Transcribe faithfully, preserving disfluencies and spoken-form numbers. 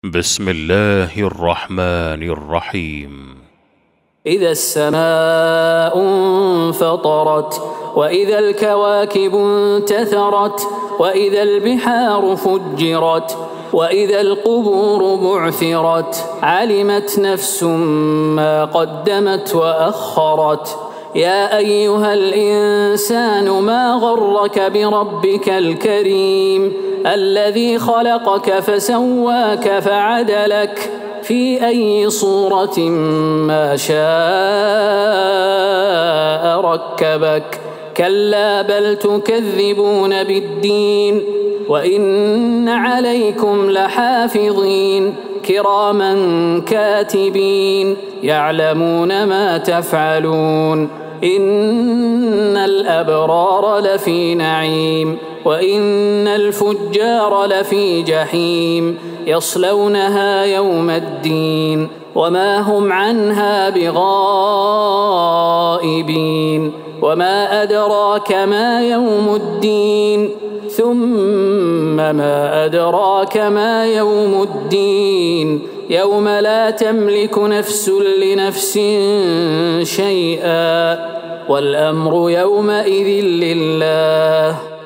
بسم الله الرحمن الرحيم. إذا السماء انفطرت وإذا الكواكب انتثرت وإذا البحار فجرت وإذا القبور بعثرت علمت نفس ما قدمت وأخرت. يا أيها الإنسان ما غرك بربك الكريم الذي خلقك فسواك فعدلك في أي صورة ما شاء ركبك. كلا بل تكذبون بالدين وإن عليكم لحافظين كراما كاتبين يعلمون ما تفعلون. إن الأبرار لفي نعيم وإن الفجار لفي جحيم يصلونها يوم الدين وما هم عنها بغائبين. وما أدراك ما يوم الدين ثم ما أدراك ما يوم الدين يوم لا تملك نفس لنفس شيئا والأمر يومئذ لله.